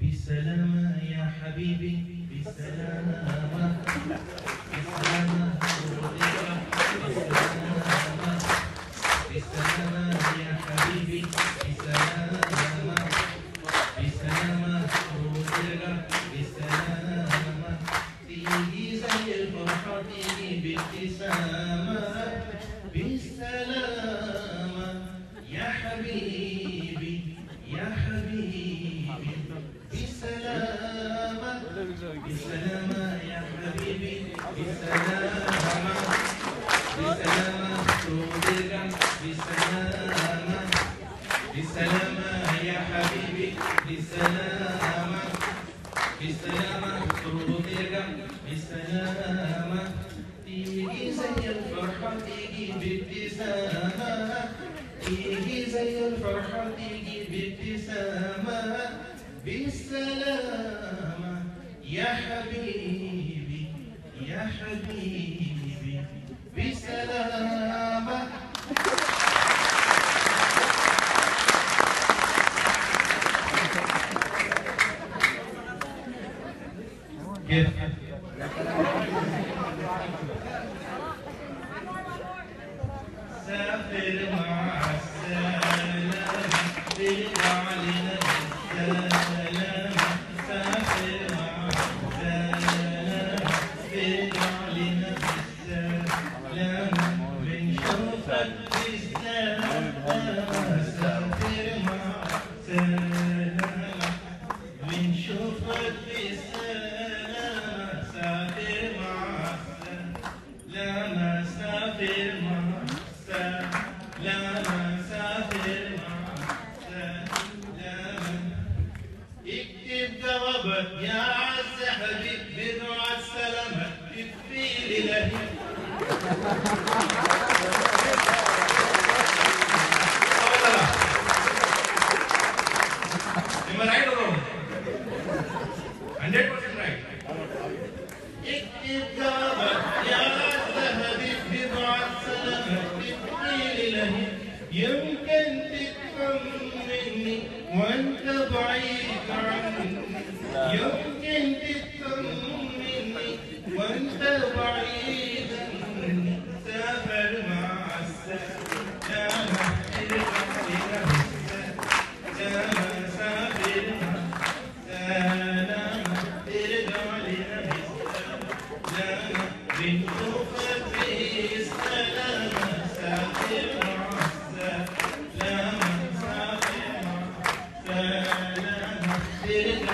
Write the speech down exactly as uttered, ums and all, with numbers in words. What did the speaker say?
بالسلامة يا حبيبي بالسلامة بالسلامة بالسلامة بالسلامة يا حبيبي بالسلامة بالسلامة بالسلامة تيجي زي الفرحة تيجي بابتسامة بالسلامة يا حبيبي يا حبيبي بالسلامة بالسلامة يا حبيبي بالسلامة بالسلامة ترجع بالسلامة بالسلامة يا حبيبي بالسلامة بالسلامة ترجع بالسلامة تيجي زي الفرحة تيجي بابتسامة تيجي زي الفرحة تيجي بابتسامة بالسلامة يا حبيبي يا حبيبي بالسلامة. كيف؟ سافر مع السلامة ترجع لنا بالسلامة سافر مع السلامة ترجع لنا بالسلامة بنشوفك بالسلامة سافر مع السلامة بنشوفك بالسلامة سافر مع السلامة سافر مع لما سافر مع سلامة اكتب جوابك يا عز حبيب بدعاء السلامة اكفي لله Am I right or wrong? one hundred percent right. اكتب جوابك يا عز حبيب بدعاء السلامة يمكن تفهم مني وانت بعيد عني يمكن تفهم مني وانت بعيد عني سافر مع السلامة ارجع لنا بالسلامة سافر مع السلامة ارجع لنا بالسلامة بنشوفك بالسلامة سافر مع لما سافر مع سلامة